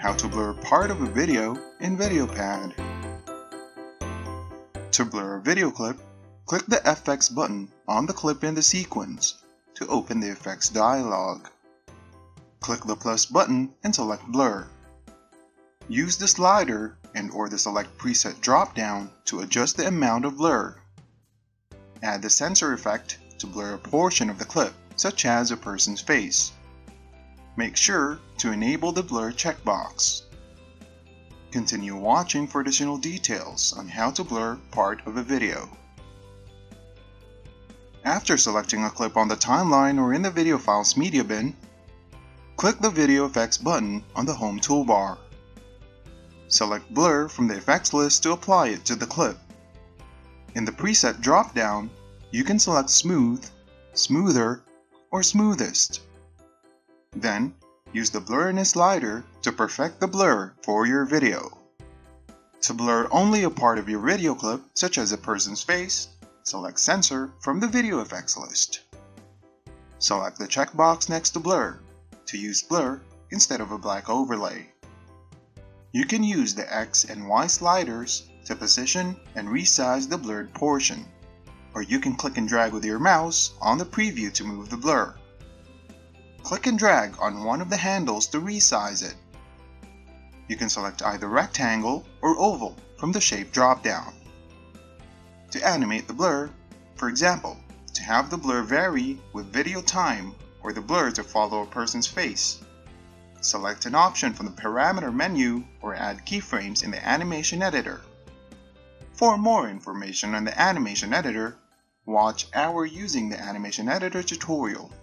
how to blur part of a video in VideoPad. To blur a video clip, click the FX button on the clip in the sequence to open the effects dialog. Click the plus button and select Blur. Use the slider and/or the Select Preset dropdown to adjust the amount of blur. Add the Censor effect to blur a portion of the clip, such as a person's face. Make sure to enable the blur checkbox. Continue watching for additional details on how to blur part of a video. After selecting a clip on the timeline or in the video files media bin, click the Video Effects button on the Home toolbar. Select Blur from the effects list to apply it to the clip. In the preset drop-down, you can select Smooth, Smoother, or Smoothest. Then, use the blurriness slider to perfect the blur for your video. To blur only a part of your video clip, such as a person's face, select Censor from the Video Effects list. Select the checkbox next to Blur to use blur instead of a black overlay. You can use the X and Y sliders to position and resize the blurred portion, or you can click and drag with your mouse on the preview to move the blur. Click and drag on one of the handles to resize it. You can select either rectangle or oval from the shape drop-down. To animate the blur, for example, to have the blur vary with video time or the blur to follow a person's face, select an option from the parameter menu or add keyframes in the animation editor. For more information on the animation editor, watch our Using the Animation Editor tutorial.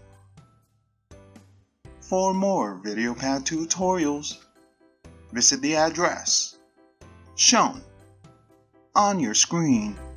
For more VideoPad tutorials, visit the address shown on your screen.